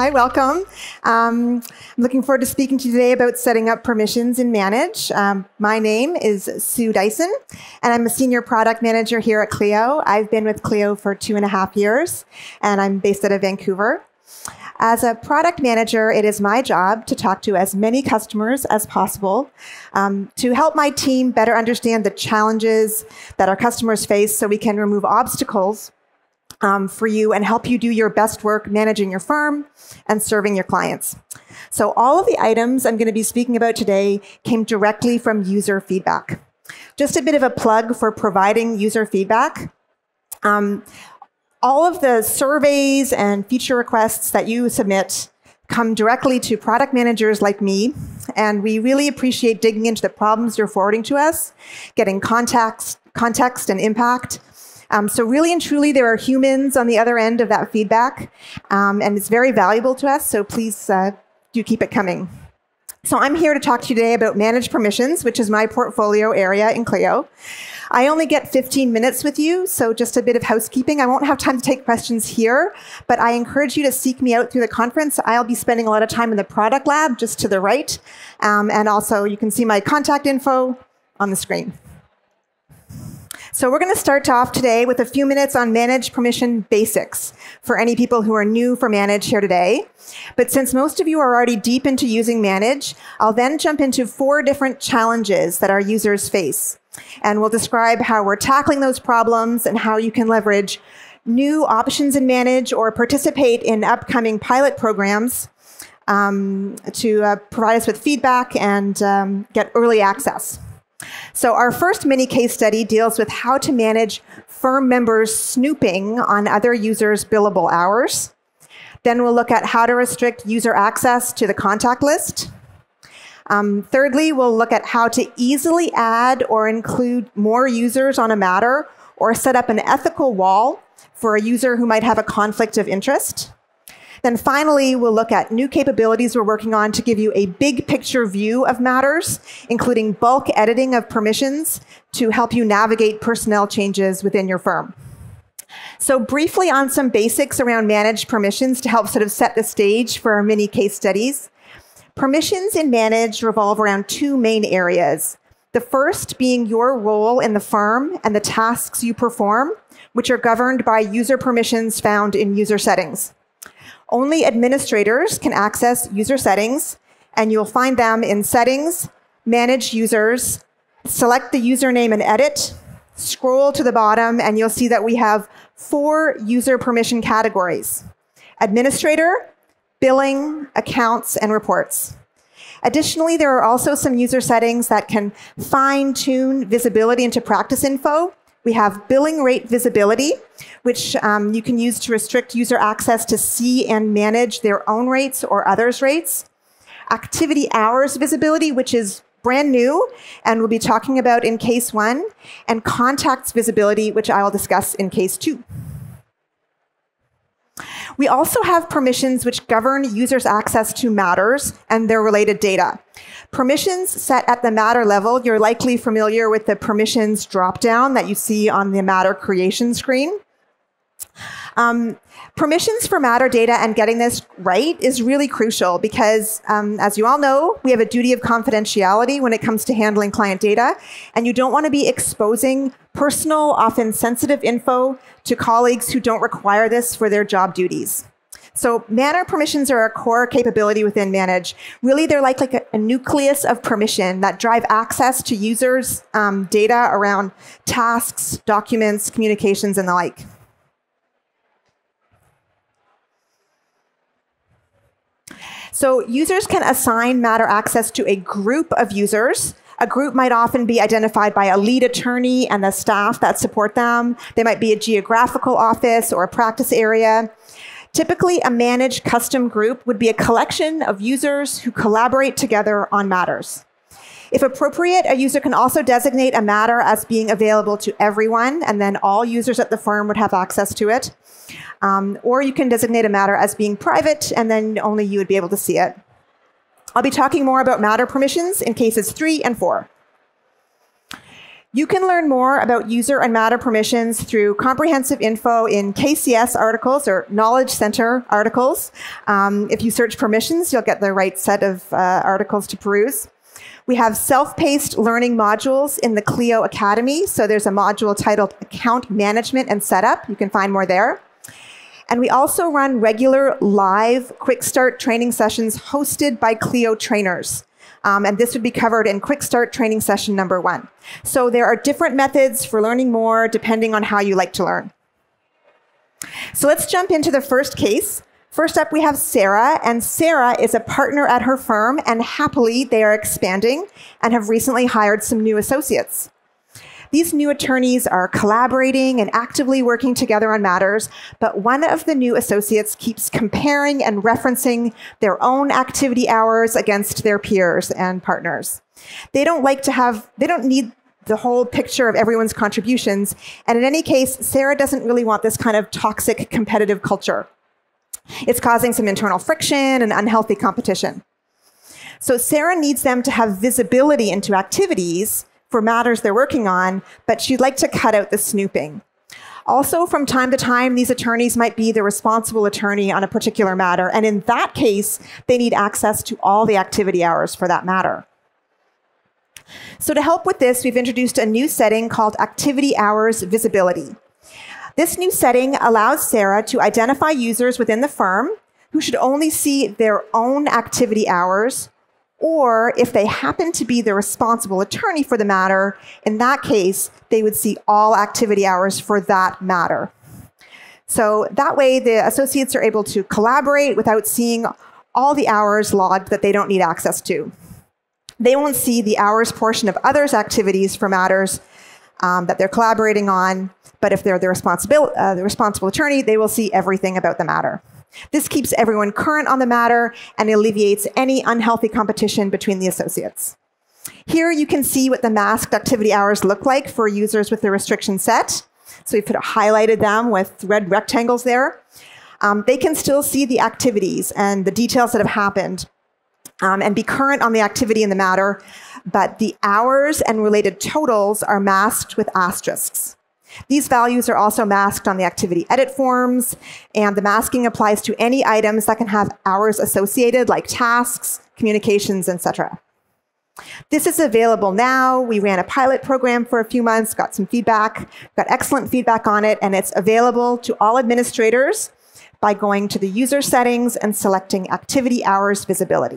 Hi, welcome. I'm looking forward to speaking to you today about setting up permissions in Manage. My name is Sue Dyson, and I'm a senior product manager here at Clio. I've been with Clio for 2.5 years, and I'm based out of Vancouver. As a product manager, it is my job to talk to as many customers as possible to help my team better understand the challenges that our customers face so we can remove obstacles for you and help you do your best work managing your firm and serving your clients. So all of the items I'm going to be speaking about today came directly from user feedback. Just a bit of a plug for providing user feedback. All of the surveys and feature requests that you submit come directly to product managers like me, and we really appreciate digging into the problems you're forwarding to us, getting context and impact. So really and truly, there are humans on the other end of that feedback, and it's very valuable to us, so please do keep it coming. So I'm here to talk to you today about Manage Permissions, which is my portfolio area in Clio. I only get 15 minutes with you, so just a bit of housekeeping. I won't have time to take questions here, but I encourage you to seek me out through the conference. I'll be spending a lot of time in the product lab just to the right, and also you can see my contact info on the screen. So we're going to start off today with a few minutes on Manage Permission basics for any people who are new for Manage here today. But since most of you are already deep into using Manage, I'll then jump into 4 different challenges that our users face. And we'll describe how we're tackling those problems and how you can leverage new options in Manage or participate in upcoming pilot programs to provide us with feedback and get early access. So our first mini case study deals with how to manage firm members snooping on other users' billable hours. Then we'll look at how to restrict user access to the contact list. Thirdly, we'll look at how to easily add or include more users on a matter or set up an ethical wall for a user who might have a conflict of interest. Then finally, we'll look at new capabilities we're working on to give you a big picture view of matters, including bulk editing of permissions to help you navigate personnel changes within your firm. So briefly on some basics around Manage Permissions to help sort of set the stage for our mini case studies. Permissions in Manage revolve around 2 main areas. The first being your role in the firm and the tasks you perform, which are governed by user permissions found in user settings. Only administrators can access user settings, and you'll find them in Settings, Manage Users, select the username and edit, scroll to the bottom, and you'll see that we have 4 user permission categories: Administrator, Billing, Accounts, and Reports. Additionally, there are also some user settings that can fine-tune visibility into practice info. We have billing rate visibility, which you can use to restrict user access to see and manage their own rates or others' rates. Activity hours visibility, which is brand new and we'll be talking about in case 1. And contacts visibility, which I will discuss in case 2. We also have permissions which govern users' access to matters and their related data. Permissions set at the matter level, you're likely familiar with the permissions dropdown that you see on the matter creation screen. Permissions for matter data and getting this right is really crucial because, as you all know, we have a duty of confidentiality when it comes to handling client data, and you don't want to be exposing personal, often sensitive info to colleagues who don't require this for their job duties. So manner permissions are a core capability within Manage. Really, they're like a nucleus of permission that drive access to users' data around tasks, documents, communications, and the like. So users can assign matter access to a group of users. A group might often be identified by a lead attorney and the staff that support them. They might be a geographical office or a practice area. Typically, a managed custom group would be a collection of users who collaborate together on matters. If appropriate, a user can also designate a matter as being available to everyone, and then all users at the firm would have access to it. Or you can designate a matter as being private, and then only you would be able to see it. I'll be talking more about matter permissions in cases 3 and 4. You can learn more about user and matter permissions through comprehensive info in KCS articles or Knowledge Center articles. If you search permissions, you'll get the right set of articles to peruse. We have self-paced learning modules in the Clio Academy. So there's a module titled Account Management and Setup. You can find more there. And we also run regular live Quick Start training sessions hosted by Clio trainers. And this would be covered in Quick Start training session number 1. So there are different methods for learning more depending on how you like to learn. So let's jump into the first case. First up, we have Sarah, and Sarah is a partner at her firm, and happily they are expanding and have recently hired some new associates. These new attorneys are collaborating and actively working together on matters, but one of the new associates keeps comparing and referencing their own activity hours against their peers and partners. They don't need the whole picture of everyone's contributions, and in any case, Sarah doesn't really want this kind of toxic competitive culture. It's causing some internal friction and unhealthy competition. So Sarah needs them to have visibility into activities for matters they're working on, but she'd like to cut out the snooping. Also, from time to time, these attorneys might be the responsible attorney on a particular matter, and in that case, they need access to all the activity hours for that matter. So to help with this, we've introduced a new setting called Activity Hours Visibility. This new setting allows Sarah to identify users within the firm who should only see their own activity hours, or if they happen to be the responsible attorney for the matter, in that case, they would see all activity hours for that matter. So that way, the associates are able to collaborate without seeing all the hours logged that they don't need access to. They won't see the hours portion of others' activities for matters that they're collaborating on, but if they're the responsible attorney, they will see everything about the matter. This keeps everyone current on the matter and alleviates any unhealthy competition between the associates. Here you can see what the masked activity hours look like for users with the restriction set. So we've highlighted them with red rectangles there. They can still see the activities and the details that have happened and be current on the activity in the matter, but the hours and related totals are masked with asterisks. These values are also masked on the activity edit forms, and the masking applies to any items that can have hours associated, like tasks, communications, etc. This is available now. We ran a pilot program for a few months, got some feedback, got excellent feedback on it, and it's available to all administrators by going to the user settings and selecting Activity Hours Visibility.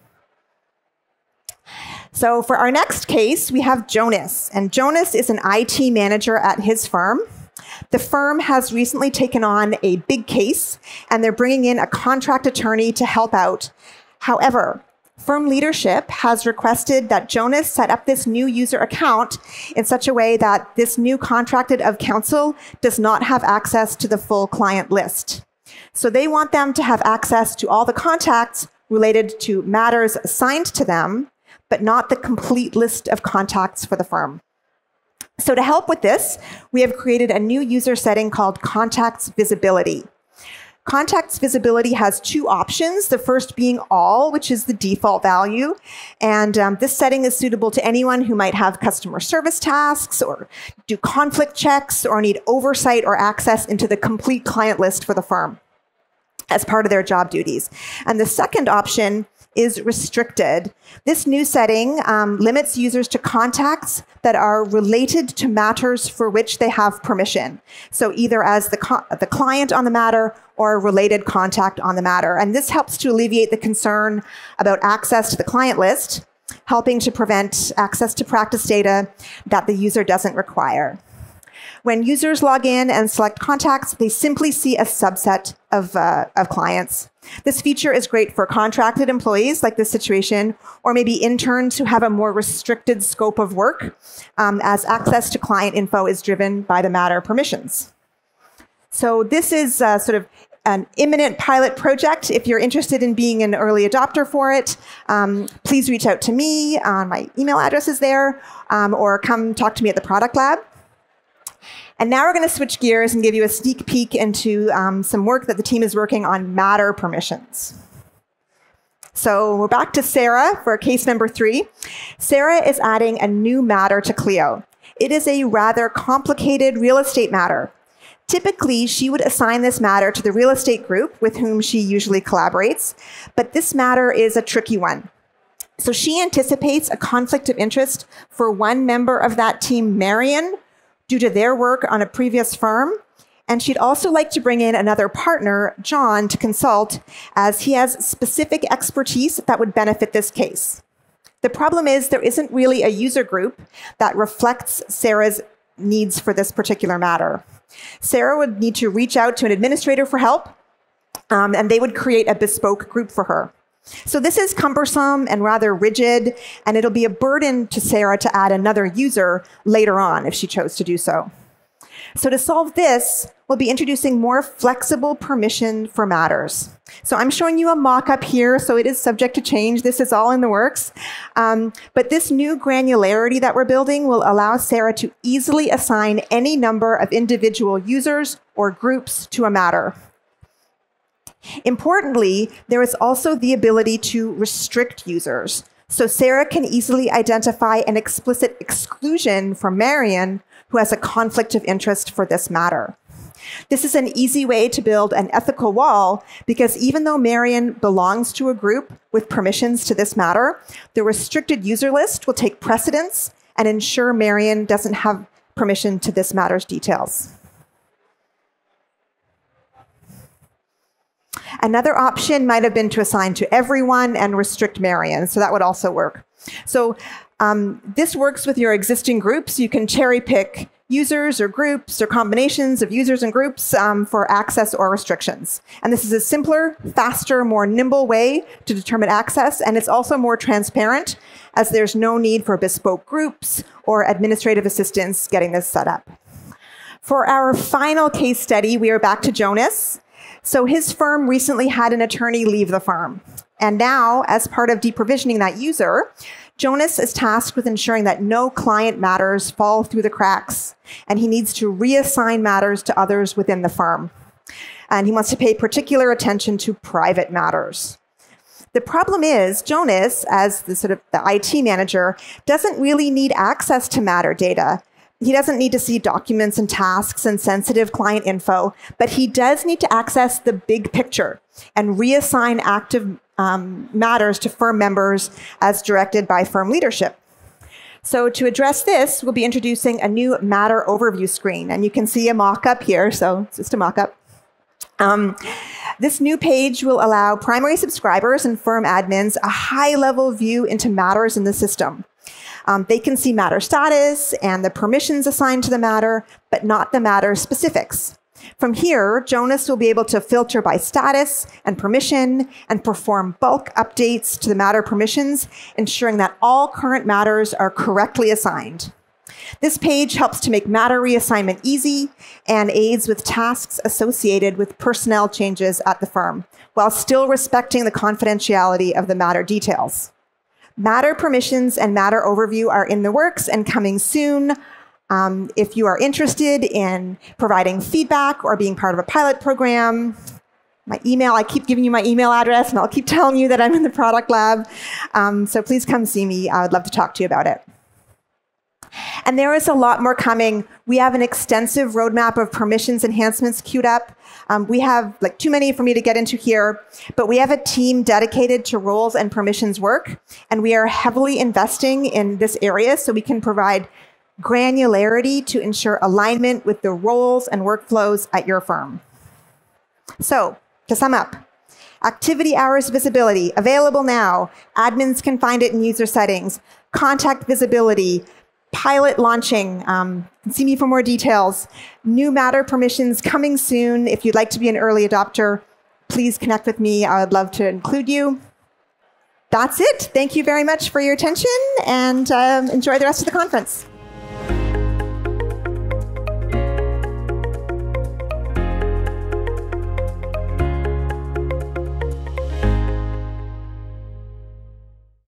So for our next case, we have Jonas, and Jonas is an IT manager at his firm. The firm has recently taken on a big case, and they're bringing in a contract attorney to help out. However, firm leadership has requested that Jonas set up this new user account in such a way that this new contracted of counsel does not have access to the full client list. So they want them to have access to all the contacts related to matters assigned to them, but not the complete list of contacts for the firm. So to help with this, we have created a new user setting called Contacts Visibility. Contacts Visibility has 2 options, the first being all, which is the default value. And this setting is suitable to anyone who might have customer service tasks or do conflict checks or need oversight or access into the complete client list for the firm as part of their job duties. And the second option is restricted. This new setting limits users to contacts that are related to matters for which they have permission. So either as the client on the matter or a related contact on the matter. And this helps to alleviate the concern about access to the client list, helping to prevent access to practice data that the user doesn't require. When users log in and select contacts, they simply see a subset of clients. This feature is great for contracted employees like this situation, or maybe interns who have a more restricted scope of work, as access to client info is driven by the matter permissions. So this is sort of an imminent pilot project. If you're interested in being an early adopter for it, please reach out to me. My email address is there, or come talk to me at the product lab. And now we're going to switch gears and give you a sneak peek into some work that the team is working on matter permissions. So we're back to Sarah for case number 3. Sarah is adding a new matter to Clio. It is a rather complicated real estate matter. Typically, she would assign this matter to the real estate group with whom she usually collaborates, but this matter is a tricky one. So she anticipates a conflict of interest for one member of that team, Marion, due to their work on a previous firm. And she'd also like to bring in another partner, John, to consult, as he has specific expertise that would benefit this case. The problem is there isn't really a user group that reflects Sarah's needs for this particular matter. Sarah would need to reach out to an administrator for help, and they would create a bespoke group for her. So this is cumbersome and rather rigid, and it'll be a burden to Sarah to add another user later on if she chose to do so. So to solve this, we'll be introducing more flexible permission for matters. So I'm showing you a mock-up here, so it is subject to change. This is all in the works. But this new granularity that we're building will allow Sarah to easily assign any number of individual users or groups to a matter. Importantly, there is also the ability to restrict users. So Sarah can easily identify an explicit exclusion from Marion, who has a conflict of interest for this matter. This is an easy way to build an ethical wall because even though Marion belongs to a group with permissions to this matter, the restricted user list will take precedence and ensure Marion doesn't have permission to this matter's details. Another option might have been to assign to everyone and restrict Marion, so that would also work. So this works with your existing groups. You can cherry pick users or groups or combinations of users and groups for access or restrictions. And this is a simpler, faster, more nimble way to determine access, and it's also more transparent as there's no need for bespoke groups or administrative assistance getting this set up. For our final case study, we are back to Jonas. So his firm recently had an attorney leave the firm. And now, as part of deprovisioning that user, Jonas is tasked with ensuring that no client matters fall through the cracks, and he needs to reassign matters to others within the firm. And he wants to pay particular attention to private matters. The problem is, Jonas, as the IT manager, doesn't really need access to matter data. He doesn't need to see documents and tasks and sensitive client info, but he does need to access the big picture and reassign active matters to firm members as directed by firm leadership. So to address this, we'll be introducing a new matter overview screen. And you can see a mock-up here, so it's just a mock-up. This new page will allow primary subscribers and firm admins a high-level view into matters in the system. They can see matter status and the permissions assigned to the matter, but not the matter specifics. From here, Jonas will be able to filter by status and permission and perform bulk updates to the matter permissions, ensuring that all current matters are correctly assigned. This page helps to make matter reassignment easy and aids with tasks associated with personnel changes at the firm, while still respecting the confidentiality of the matter details. Matter permissions and matter overview are in the works and coming soon. If you are interested in providing feedback or being part of a pilot program, my email, I keep giving you my email address, and I'll keep telling you that I'm in the product lab. So please come see me. I would love to talk to you about it. And there is a lot more coming. We have an extensive roadmap of permissions enhancements queued up. We have too many for me to get into here, but we have a team dedicated to roles and permissions work, and we are heavily investing in this area so we can provide granularity to ensure alignment with the roles and workflows at your firm. So, to sum up, activity hours visibility, available now. Admins can find it in user settings. Contact visibility, pilot launching. See me for more details. New matter permissions coming soon. If you'd like to be an early adopter, please connect with me. I would love to include you. That's it. Thank you very much for your attention, and enjoy the rest of the conference.